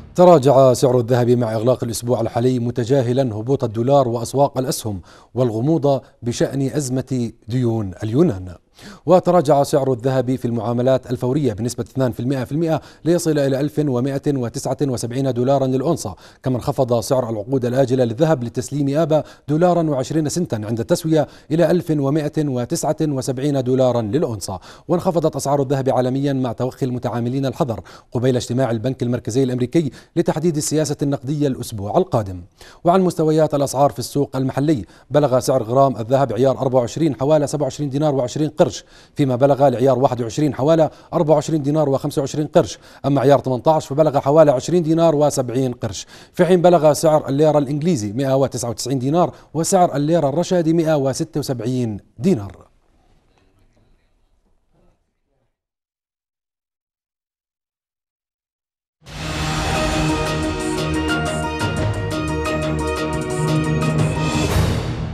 تراجع سعر الذهب مع إغلاق الأسبوع الحالي متجاهلا هبوط الدولار وأسواق الأسهم والغموض بشأن أزمة ديون اليونان. وتراجع سعر الذهب في المعاملات الفورية بنسبة 2% ليصل إلى 1179 دولارا للأونصة، كما انخفض سعر العقود الآجلة للذهب لتسليم آبا دولارا و20 سنتا عند التسوية إلى 1179 دولارا للأونصة. وانخفضت أسعار الذهب عالميا مع توخي المتعاملين الحذر قبيل اجتماع البنك المركزي الأمريكي لتحديد السياسة النقدية الأسبوع القادم. وعن مستويات الأسعار في السوق المحلي، بلغ سعر غرام الذهب عيار 24 حوالي 27 دينار و20 قرش، فيما بلغ العيار 21 حوالي 24 دينار و25 قرش، أما عيار 18 فبلغ حوالي 20 دينار و70 قرش، في حين بلغ سعر الليرة الإنجليزي 199 دينار وسعر الليرة الرشادي 176 دينار.